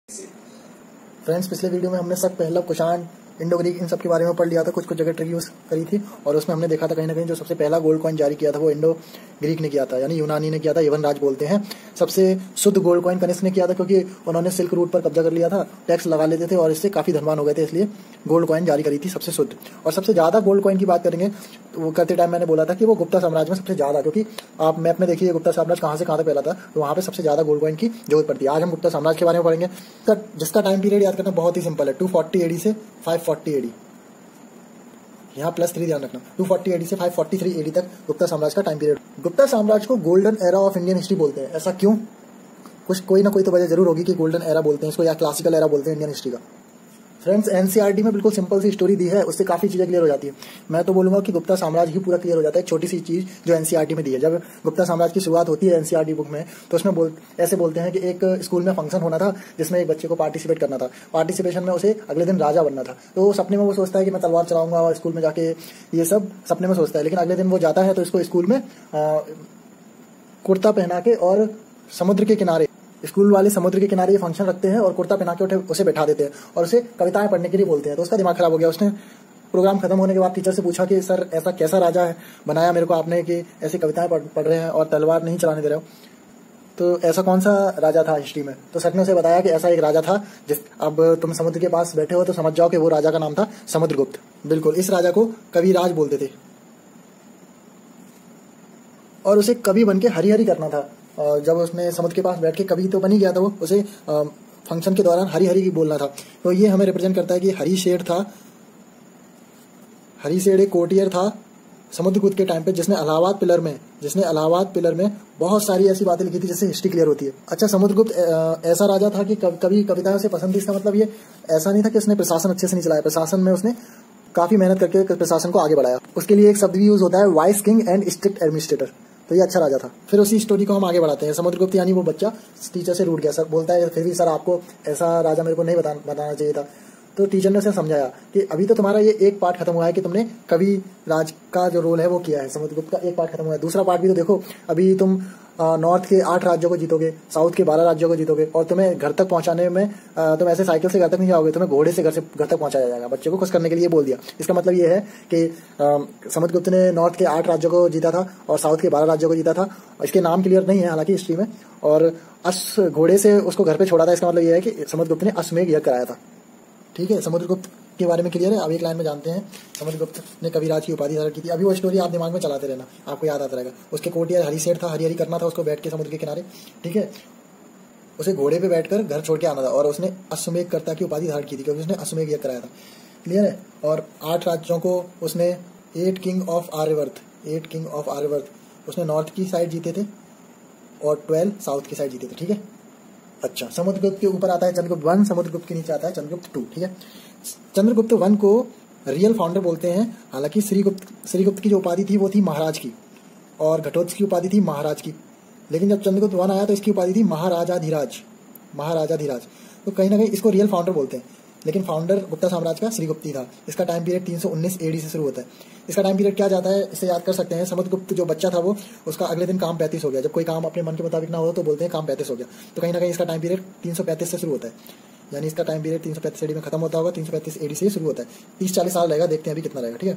Friends, पिछले video में हमने सब पहला कुषाण, इंडो ग्रीक, इन सब के बारे में पढ़ लिया था। कुछ जगह ट्रिक यूज करी थी और उसमें हमने देखा था कहीं ना कहीं जो सबसे पहला गोल्ड कॉइन जारी किया था वो इंडो ग्रीक ने किया था, यानी यूनानी ने किया था। यवन राज बोलते हैं। सबसे शुद्ध गोल्ड कॉइन कनिष्क ने किया था, क्योंकि उन्होंने सिल्क रूट पर कब्जा कर लिया था, टैक्स लगा लेते थे और इससे काफी धनवान हो गए थे, इसलिए गोल्ड कॉइन जारी करी थी सबसे शुद्ध। और सबसे ज्यादा गोल्ड कॉइन की बात करेंगे तो वो करते टाइम मैंने बोला था कि वो गुप्ता साम्राज्य में सबसे ज्यादा, क्योंकि आप मैप में देखिए गुप्ता साम्राज्य कहाँ से कहाँ तक फैला था, तो वहाँ पे सबसे ज्यादा गोल्ड कॉइन की जरूरत पड़ती है। आज हम गुप्ता साम्राज्य के बारे में पढ़ेंगे, जिसका टाइम पीरियड याद करना बहुत ही सिंपल है, 240 AD से 540 AD। यहाँ +3 ध्यान रखना, 240 AD से 543 AD तक गुप्ता साम्राज्य का टाइम पीरियड। गुप्ता साम्राज्य को golden era of Indian history बोलते हैं। ऐसा क्यों? कोई ना कोई तो वजह जरूर होगी कि गोल्डन एरा बोलते हैं इसको, या क्लासिकल एरा बोलते हैं इंडियन हिस्ट्री का। फ्रेंड्स, एनसीईआरटी में बिल्कुल सिंपल सी स्टोरी दी है, उससे काफी चीजें क्लियर हो जाती है। मैं तो बोलूंगा कि गुप्ता साम्राज्य ही पूरा क्लियर हो जाता है, एक छोटी सी चीज जो एनसीईआरटी में दी है। जब गुप्ता साम्राज्य की शुरुआत होती है एनसीईआरटी बुक में, तो उसमें ऐसे बोलते हैं कि एक स्कूल में फंक्शन होना था जिसमें एक बच्चे को पार्टिसिपेट करना था। पार्टिसिपेशन में उसे अगले दिन राजा बनना था, तो सपने में वो सोचता है कि मैं तलवार चलाऊंगा और स्कूल में जाके, ये सब सपने में सोचता है। लेकिन अगले दिन वो जाता है तो इसको स्कूल में कुर्ता पहना के और समुद्र के किनारे, स्कूल वाले समुद्र के किनारे ये फंक्शन रखते हैं और कुर्ता पहना के उसे बैठा देते हैं और उसे कविताएं पढ़ने के लिए बोलते हैं। तो उसका दिमाग खराब हो गया। उसने प्रोग्राम खत्म होने के बाद टीचर से पूछा कि सर, ऐसा कैसा राजा है बनाया मेरे को आपने कि ऐसी कविताएं पढ़ रहे हैं और तलवार नहीं चलाने दे रहे हो, तो ऐसा कौन सा राजा था हिस्ट्री में? तो सर ने उसे बताया कि ऐसा एक राजा था अब तुम समुद्र के पास बैठे हो तो समझ जाओ कि वो राजा का नाम था समुद्रगुप्त। बिल्कुल, इस राजा को कविराज बोलते थे और उसे कवि बन के हरी हरी करना था। जब उसने समुद्र के पास बैठ के, कवि तो बन ही गया था वो, उसे फंक्शन के दौरान हरी हरी बोलना था। तो ये हमें रिप्रेजेंट करता है कि हरीशेठ एक कोर्टियर था समुद्रगुप्त के टाइम पे, जिसने इलाहाबाद पिलर में बहुत सारी ऐसी बातें लिखी थी जिससे हिस्ट्री क्लियर होती है। अच्छा, समुद्रगुप्त ऐसा राजा था कि कवि कविताएं उसे पसंद थी। इसका मतलब ये ऐसा नहीं था कि उसने प्रशासन अच्छे से नहीं चलाया, प्रशासन में उसने काफी मेहनत करके प्रशासन को आगे बढ़ाया। उसके लिए एक शब्द भी यूज होता है, wise king and strict administrator. तो ये अच्छा राजा था। फिर उसी स्टोरी को हम आगे बढ़ाते हैं। समुद्रगुप्त यानी वो बच्चा टीचर से रूठ गया, सर बोलता है फिर भी सर आपको ऐसा राजा मेरे को नहीं बताना चाहिए था। तो टीचर ने उसे समझाया कि अभी तो तुम्हारा ये एक पार्ट खत्म हुआ है कि तुमने कवि राज का जो रोल है वो किया है, समुद्रगुप्त का एक पार्ट खत्म हुआ है। दूसरा पार्ट भी तो देखो, अभी तुम नॉर्थ के 8 राज्यों को जीतोगे, साउथ के 12 राज्यों को जीतोगे, और तुम्हें घर तक पहुंचाने में तुम ऐसे साइकिल से घर तक नहीं जाओगे, तुम्हें घोड़े से घर तक पहुंचाया जाएगा। बच्चे को खुश करने के लिए बोल दिया। इसका मतलब ये है कि समुद्रगुप्त ने नॉर्थ के 8 राज्यों को जीता था और साउथ के 12 राज्यों को जीता था। इसके नाम क्लियर नहीं है हालांकि हिस्ट्री में, और घोड़े से उसको घर पे छोड़ा था। इसका मतलब ये है कि समुद्रगुप्त ने अश्वमेध यज्ञ कराया था। ठीक है, समुद्रगुप्त के बारे में क्लियर है। अब एक लाइन में जानते हैं, समुद्रगुप्त ने कविराज की उपाधि धारण की थी। अभी वो स्टोरी आप दिमाग में चलाते रहना, आपको याद आता रहेगा। उसके कोर्टियर हरीशेठ था, हरी हरी करना था उसको बैठ के समुद्र के किनारे। ठीक है, उसे घोड़े पे बैठकर घर छोड़ के आना था और उसने अश्वमेध कर्ता की उपाधि धारण की थी क्योंकि उसने अश्वमेध यज्ञ कराया था। क्लियर है। और 8 राज्यों को उसने 8 किंग ऑफ आर्यवर्त उसने नॉर्थ की साइड जीते थे और 12 साउथ की साइड जीते थे। ठीक है। अच्छा, समुद्रगुप्त के ऊपर आता है चंद्रगुप्त 1, समुद्रगुप्त के नीचे आता है चंद्रगुप्त 2। ठीक है। चंद्रगुप्त 1 को रियल फाउंडर बोलते हैं। हालांकि श्रीगुप्त की जो उपाधि थी वो थी महाराज की, और घटोत्कच की उपाधि थी महाराज की। लेकिन जब चंद्रगुप्त 1 आया तो इसकी उपाधि थी महाराजाधिराज। तो कहीं ना कहीं इसको रियल फाउंडर बोलते हैं, लेकिन फाउंडर गुप्ता साम्राज्य का श्रीगुप्त ही था। इसका टाइम पीरियड 319 AD से शुरू होता है। इसका टाइम पीरियड क्या जाता है, इसे याद कर सकते हैं। समुद्रगुप्त जो बच्चा था वो, उसका अगले दिन काम 35 हो गया। जब कोई काम अपने मन के मुताबिक ना हो तो बोलते हैं काम 35 हो गया। तो कहीं ना कहीं इसका टाइम पीरियड 335 से शुरू होता है, यानी इसका टाइम पीरियड 335 AD में खत्म होता होगा। 335 AD से शुरू होता है। 30-40 साल रहेगा, देखते हैं अभी कितना रहेगा। ठीक है,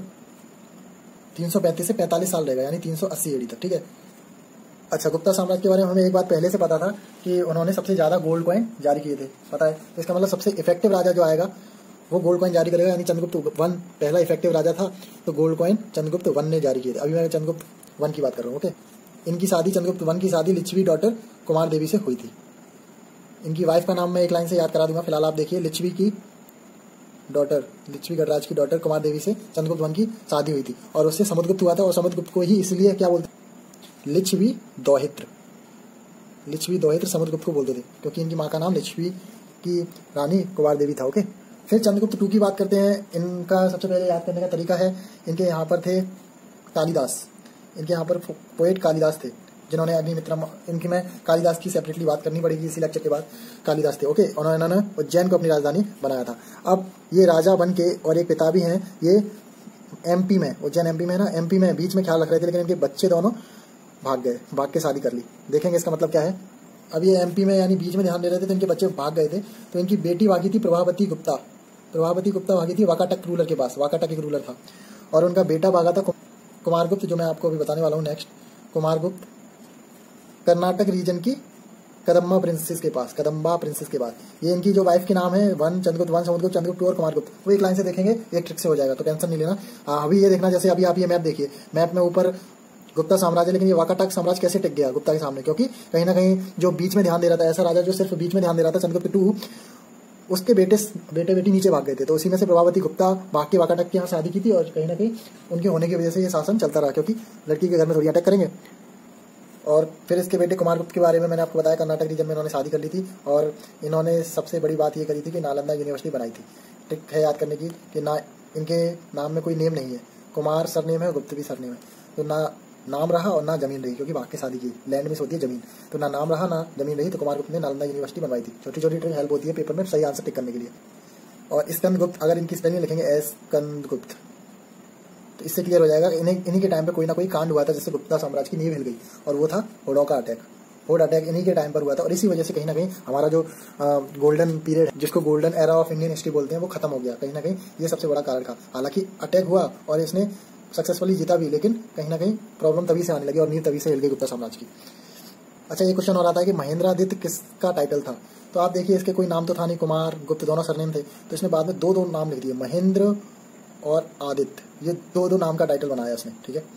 335 से 45 साल रहेगा, यानी 380 AD तक। ठीक है। अच्छा, गुप्ता साम्राज्य के बारे में हमें एक बात पहले से पता था कि उन्होंने सबसे ज्यादा गोल्ड कॉइन जारी किए थे, पता है। तो इसका मतलब सबसे इफेक्टिव राजा जो आएगा वो गोल्ड कॉइन जारी करेगा, यानी चंद्रगुप्त 1 पहला इफेक्टिव राजा था, तो गोल्ड कॉइन चंद्रगुप्त 1 ने जारी किए थे। अभी मैं चंद्रगुप्त 1 की बात कर रहा हूँ। ओके, इनकी शादी, चंद्रगुप्त 1 की शादी लिच्छवी डॉटर कुमार देवी से हुई थी। इनकी वाइफ का नाम मैं एक लाइन से याद करा दूंगा, फिलहाल आप देखिए। लिच्छवी गणराज की डॉटर कुमार देवी से चंद्रगुप्त 1 की शादी हुई थी और उससे समुद्रगुप्त हुआ था। और समुद्रगुप्त को ही इसलिए क्या बोलते, लिच्छवी दौहित्र समुद्रगुप्त को बोलते थे, क्योंकि इनकी माँ का नाम लिच्छवी की रानी कुमार देवी था। ओके, फिर चंद्रगुप्त 2 की बात करते हैं। इनका सबसे पहले याद करने का तरीका है, इनके यहाँ पर थे कालिदास, इनके यहाँ पर पोएट कालिदास थे, जिन्होंने अग्निमित्रम, इनकी मैं कालिदास की सेपरेटली बात करनी पड़ेगी इसी लेक्चर के बाद। कालिदास थे। ओके, उन्होंने उज्जैन को अपनी राजधानी बनाया था। अब ये राजा बन के, और एक पिता भी हैं, ये MP में, उज्जैन MP में है ना, MP में बीच में ख्याल रख रहे थे, लेकिन इनके बच्चे दोनों भाग के शादी कर ली। देखेंगे इसका मतलब क्या है। अब ये एमपी में यानी बीच में ध्यान दे रहे थे तो इनके बच्चे भाग गए थे। तो इनकी बेटी भागी थी प्रभावती गुप्ता, प्रभावती गुप्ता भागी थी वाकाटक रूलर के पास, वाकाटक एक रूलर था। और उनका बेटा भागा था कुमारगुप्त, जो मैं आपको अभी बताने वाला हूँ नेक्स्ट। कुमारगुप्त कर्नाटक रीजन की कदम्बा प्रिंसेस के पास, कदम्बा प्रिंसेस के पास। ये इनकी जो वाइफ के नाम है, one Chandragupta, one Samudragupta, Chandragupta two और कुमारगुप्त, वो एक लाइन से देखेंगे, एक ट्रिक से हो जाएगा, तो टेंशन नहीं लेना। अभी ये देखना, जैसे अभी आप ये मैप देखिए, मैप में ऊपर गुप्ता साम्राज्य, लेकिन ये वाकाटक साम्राज्य कैसे टिक गया गुप्ता के सामने, क्योंकि कहीं ना कहीं जो बीच में ध्यान दे रहा था, ऐसा राजा जो सिर्फ बीच में ध्यान दे रहा था, चंद्रगुप्त टू, उसके बेटे बेटी नीचे भाग गए थे। तो उसी में से प्रभावती गुप्ता भाग के वाकाटक के यहाँ शादी की थी, और कहीं ना कहीं उनके होने की वजह से ये शासन चलता रहा, क्योंकि लड़की के घर में थोड़ी अटैक करेंगे। और फिर इसके बेटे कुमारगुप्त के बारे में मैंने आपको बताया, कर्नाटक रीजन में इन्होंने शादी कर ली थी, और इन्होंने सबसे बड़ी बात ये करी थी कि नालंदा यूनिवर्सिटी बनाई थी। ट्रिक है याद करने की कि ना इनके नाम में कोई नेम नहीं है, कुमार सरनेम है, गुप्त भी सरनेम है, तो ना नाम रहा और ना जमीन रही, क्योंकि भाग के शादी की, लैंड मिस होती है जमीन, तो ना नाम रहा ना जमीन रही, तो कुमारगुप्त ने नालंदा यूनिवर्सिटी बनवाई थी। छोटी छोटी ट्रिक हेल्प होती है पेपर में सही आंसर टिक करने के लिए। और स्कंदगुप्त, अगर इनकी स्पेलिंग लिखेंगे स्कंदगुप्त, तो इससे क्लियर हो जाएगा। इन्हीं के टाइम पे कोई ना कोई कांड हुआ था जिससे गुप्ता साम्राज्य की नींव हिल गई, और वो था होड़ों का अटैक। होड़ अटैक इन्हीं के टाइम पर हुआ था, और इसी वजह से कहीं ना कहीं हमारा जो गोल्डन पीरियड, जिसको golden era of Indian history बोलते हैं, वो खत्म हो गया। कहीं ना कहीं ये सबसे बड़ा कारण था। हालांकि अटैक हुआ और इसने सक्सेसफुली जीता भी, लेकिन कहीं ना कहीं प्रॉब्लम तभी से आने लगी और नींव तभी से हिल गई गुप्ता साम्राज्य की। अच्छा, ये क्वेश्चन और आता है कि महेंद्रादित्य किसका टाइटल था। तो आप देखिए, इसके कोई नाम तो था नहीं, कुमार गुप्त दोनों सरनेम थे, तो इसने बाद में दो नाम लिख दिए, महेंद्र और आदित्य, ये दो नाम का टाइटल बनाया इसने। ठीक है,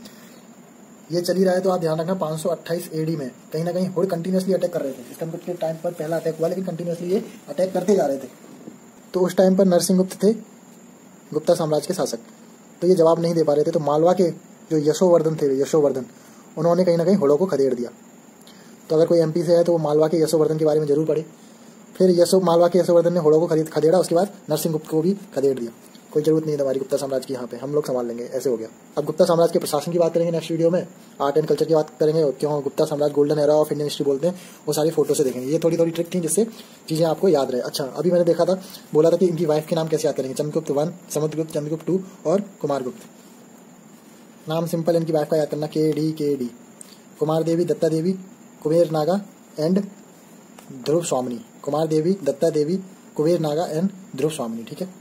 ये चली रहा है, तो आप ध्यान रखना 528 एडी में कहीं ना कहीं होड़ कंटिन्यूसली अटैक कर रहे थे। स्कंदगुप्त के टाइम पर पहला अटैक हुआ, लेकिन कंटिन्यूसली ये अटैक करते जा रहे थे। तो उस टाइम पर नरसिंहगुप्त थे गुप्ता साम्राज्य के शासक, तो ये जवाब नहीं दे पा रहे थे। तो मालवा के जो यशोवर्धन थे, यशोवर्धन, उन्होंने कहीं ना कहीं होड़ों को खदेड़ दिया। तो अगर कोई एमपी से है तो वो मालवा के यशोवर्धन के बारे में जरूर पढ़े। फिर मालवा के यशोवर्धन ने होड़ों को खदेड़ा, उसके बाद नरसिंहगुप्त को भी खदेड़ दिया। कोई जरूरत नहीं है हमारी गुप्ता साम्राज्य की, यहाँ पे हम लोग संभाल लेंगे, ऐसे हो गया। अब गुप्ता साम्राज्य के प्रशासन की बात करेंगे नेक्स्ट वीडियो में, आर्ट एंड कल्चर की बात करेंगे, क्यों गुप्ता साम्राज्य golden era of Indian history बोलते हैं, वो सारी फोटो से देखेंगे। ये थोड़ी थोड़ी ट्रिक थी जिससे चीजें आपको याद रहे। अच्छा, अभी मैंने देखा था, बोला था कि इनकी वाइफ के नाम कैसे याद करेंगे, चंद्रगुप्त 1, समुद्रगुप्त, चंद्रगुप्त 2 और कुमारगुप्त। नाम सिंपल, इनकी वाइफ का याद करना, K D. Kumar Devi, Datta Devi, Kuber Naga and Dhruv Swamini. Kumar Devi, Datta Devi, Kuber Naga and Dhruv Swamini. ठीक है,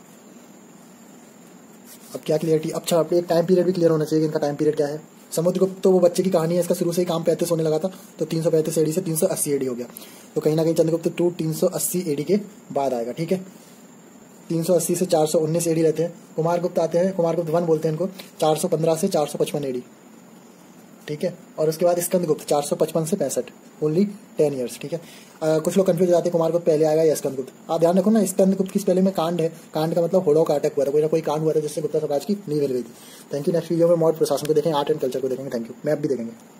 अब क्या क्लियरिटी। अच्छा, आप एक टाइम पीरियड भी क्लियर होना चाहिए कि इनका टाइम पीरियड क्या है। समुद्रगुप्त तो वो बच्चे की कहानी है, इसका शुरू से ही काम 35 होने लगा था, तो 335 एडी से 380 एडी हो गया। तो कहीं ना कहीं चंद्रगुप्त 2 380 एडी के बाद आएगा। ठीक है, 380 से 419 एडी रहते हैं। कुमारगुप्त आते हैं, कुमारगुप्त 1 बोलते हैं इनको, 415 से 455 एडी। ठीक है, और उसके बाद स्कंदगुप्त 455 से 65, ओनली 10 ईयर्स। ठीक है, कुछ लोग कंफ्यूज हो जाते हैं, कुमारगुप्त पहले आएगा या स्कंदगुप्त। आप ध्यान रखो ना, स्कंदगुप्त की स्पेलिंग में कांड है, कांड का मतलब होड़ों का अटैक हुआ था, कोई ना कोई कांड हुआ था जिससे गुप्ता साम्राज्य की नींव हिल गई थी। Thank you. नेक्स्ट वीडियो में मौर्य प्रशासन को देखेंगे, आर्ट एंड कल्चर को देखेंगे। थैंक यू, मैप भी देखेंगे।